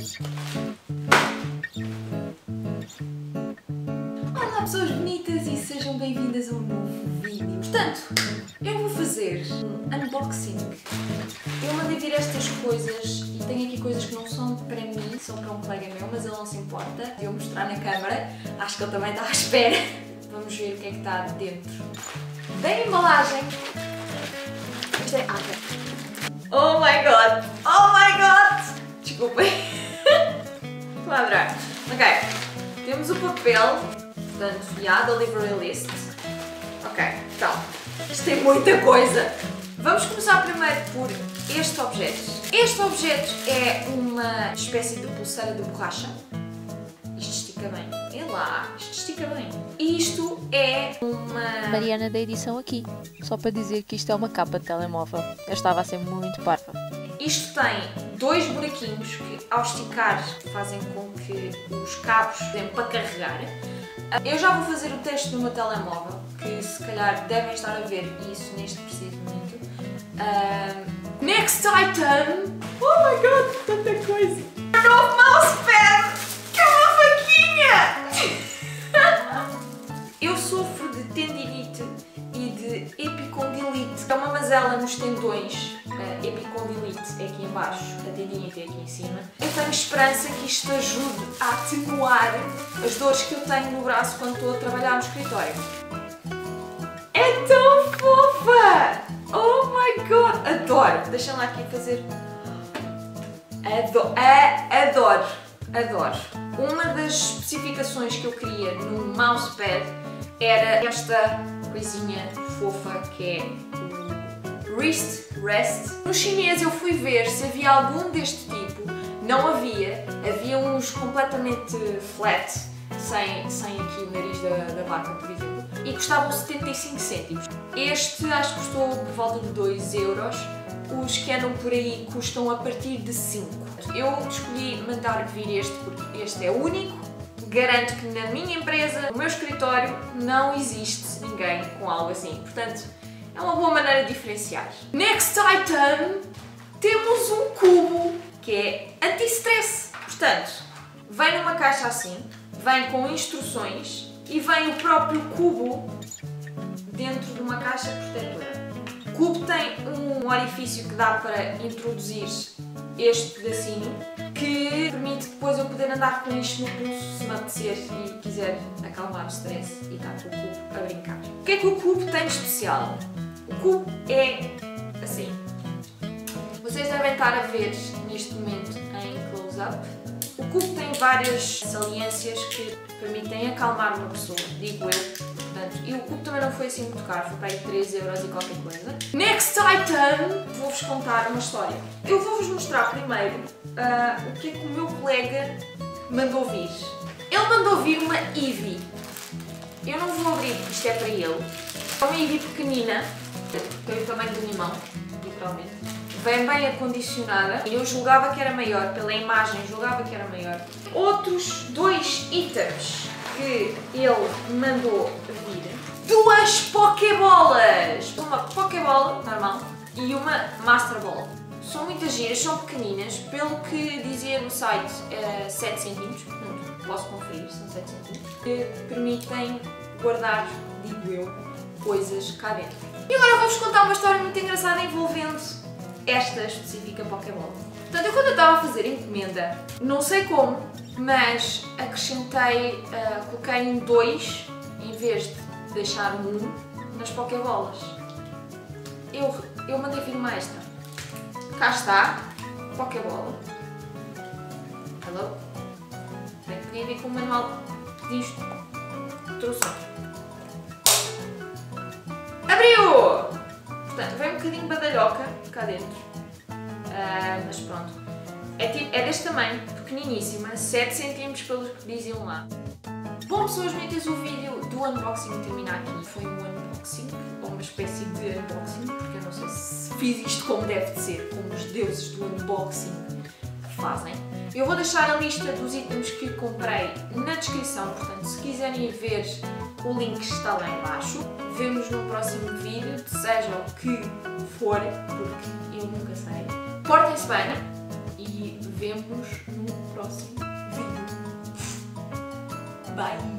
Olá pessoas bonitas e sejam bem-vindas a um novo vídeo. Portanto, eu vou fazer um unboxing. Eu mandei vir estas coisas e tenho aqui coisas que não são para mim, são para um colega meu, mas ele não se importa de eu mostrar na câmara. Acho que ele também está à espera. Vamos ver o que é que está dentro da embalagem. Isto é água. Oh my god! Oh my god! Desculpem. Estou a adorar. Ok. Temos o papel. Portanto, já, delivery list. Ok, então. Isto tem muita coisa. Vamos começar primeiro por este objeto. Este objeto é uma espécie de pulseira de borracha. Isto estica bem. É lá, isto estica bem. Isto é uma... Mariana da edição aqui. Só para dizer que isto é uma capa de telemóvel. Eu estava a ser muito parva. Isto tem dois buraquinhos que, ao esticar, fazem com que os cabos deem para carregar. Eu já vou fazer o teste no meu telemóvel, que se calhar devem estar a ver isso neste preciso momento. Next item! Oh my god, tanta coisa! Um novo mousepad! Que é uma faquinha! Eu sofro de tendinite e de epicondilite. É uma mazela nos tendões. Epicondilite é aqui em baixo, a tendinite é aqui em cima. Eu tenho esperança que isto ajude a atenuar as dores que eu tenho no braço quando estou a trabalhar no escritório. É tão fofa! Oh my god! Adoro! Deixa lá aqui fazer... Adoro! Adoro! Uma das especificações que eu queria no mousepad era esta coisinha fofa que é o wrist rest. No chinês eu fui ver se havia algum deste tipo. Não havia. Havia uns completamente flat, sem aqui o nariz da vaca, por exemplo. E custavam 75 cêntimos. Este acho que custou por volta de 2 euros. Os que andam por aí custam a partir de 5. Eu escolhi mandar vir este porque este é único. Garanto que na minha empresa, no meu escritório, não existe ninguém com algo assim. Portanto, é uma boa maneira de diferenciar. Next item, temos um cubo que é anti-stress. Portanto, vem numa caixa assim, vem com instruções e vem o próprio cubo dentro de uma caixa protetora. O cubo tem um orifício que dá para introduzir este pedacinho que permite depois eu poder andar com isto no pulso se me apetecer e quiser acalmar o stress e estar com o cubo a brincar. O que é que o cubo tem de especial? O cubo é assim. Vocês devem estar a ver neste momento em close-up. O cubo tem várias saliências que permitem acalmar uma pessoa, digo eu. Portanto, e o cubo também não foi assim muito caro, foi para aí 3 euros e qualquer coisa. Next item, vou-vos contar uma história. Eu vou-vos mostrar primeiro o que é que o meu colega mandou vir. Ele mandou vir uma Eevee. Eu não vou abrir porque isto é para ele. É uma Eevee pequenina, tem o tamanho do limão, literalmente. Vem bem acondicionada. Eu julgava que era maior, pela imagem julgava que era maior. Outros dois itens que ele mandou vir. Duas Pokébolas! Uma Pokébola normal e uma Master Ball. São muitas giras, são pequeninas, pelo que dizia no site 7 cm, portanto posso conferir, são 7 cm, que permitem guardar, digo eu, coisas cá dentro. E agora vou-vos contar uma história muito engraçada envolvendo esta específica Pokébola. Portanto, eu quando eu estava a fazer encomenda, não sei como, mas acrescentei, coloquei um 2 em vez de deixar um 1 nas Pokébolas. Eu mandei vir uma extra. Cá está, Pokébola. Hello? Bem, podia vir com o manual disto. Trouxe outro. Abriu! Portanto, vem um bocadinho badalhoca cá dentro. Mas pronto. É deste tamanho, pequeniníssima, 7 cm pelos que diziam lá. Bom pessoas bonitas, o vídeo do unboxing termina aqui. Foi um unboxing, ou uma espécie de unboxing, porque eu não sei se fiz isto como deve de ser, como os deuses do unboxing fazem. Eu vou deixar a lista dos itens que comprei na descrição, portanto se quiserem ir ver, o link está lá em baixo. Vemo-nos no próximo vídeo, seja o que for, porque eu nunca sei. Portem-se bem e e vemos no próximo vídeo. Bye!